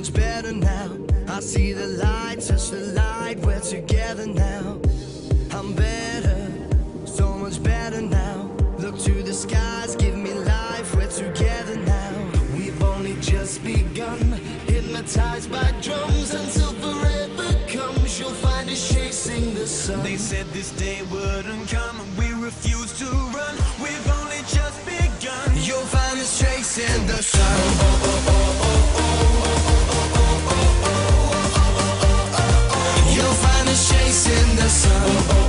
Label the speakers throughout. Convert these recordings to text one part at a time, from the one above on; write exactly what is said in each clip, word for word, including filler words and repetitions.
Speaker 1: much better now. I see the light, touch the light, we're together now. I'm better, so much better now. Look to the skies, give me life, we're together now. We've only just begun, hypnotized by drums until forever comes. You'll find us chasing the sun.
Speaker 2: They said this day wouldn't come, and we refuse to run. We've only just begun.
Speaker 1: You'll find us chasing the sun. You'll find us chasing the sun.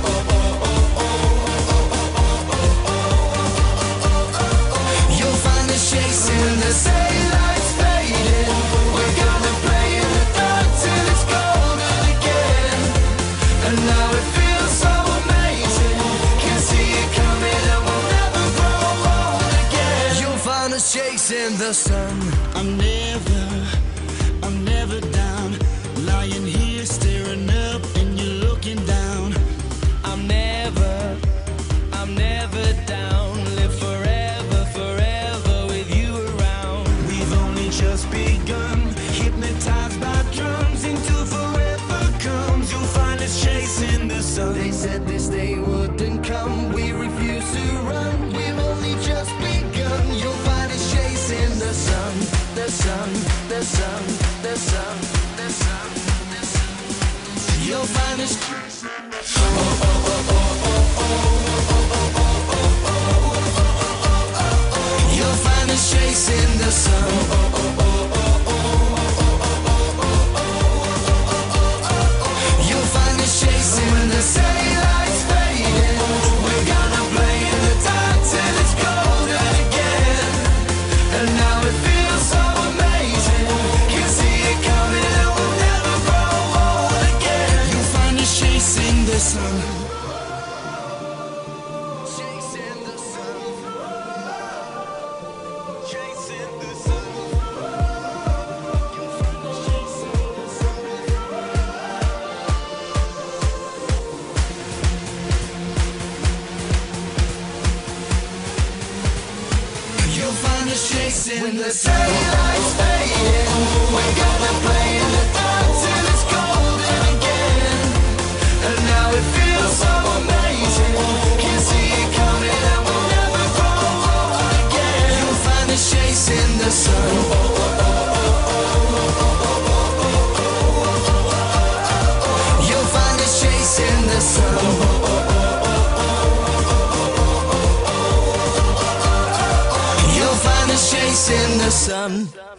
Speaker 1: You'll find us chasing the sun. Daylight's fading, we're gonna play in the dark till it's golden again. And now it feels so amazing, can see it coming and we'll never grow old again. You'll find us chasing the sun.
Speaker 3: I'm never, I'm never down, lying here staring up and you're looking down.
Speaker 2: I'm never, I'm never down. Live forever, forever with you around. We've only just begun, hypnotized by drums until forever comes. You'll find us chasing the sun.
Speaker 1: They said this day wouldn't come, we refuse to run. We've only just begun. You'll find us chasing the sun, the sun, the sun, the sun, the sun, the sun. You'll find us chasing the sun. Oh, oh, oh, oh, oh, oh, oh, oh, oh. You'll find us chasing the sun. Oh, oh, oh, oh, oh, oh, oh, oh. You'll find us chasing when the daylight's fading. We're gonna play in the dark till it's golden again. And now it feels so amazing, can see it coming and we'll never grow old again.
Speaker 3: You'll find us chasing the sun.
Speaker 1: Chasing the sun.
Speaker 2: Chasing the sun.
Speaker 1: You'll find us chasing the sun. You'll find us chasing when the daylight's fading. We're gonna play in the dark till it's golden again. And now it feels so amazing, can see it coming and we'll never grow old again. You'll find us chasing the sun. You'll find us chasing the sun. You'll find us chasing the sun.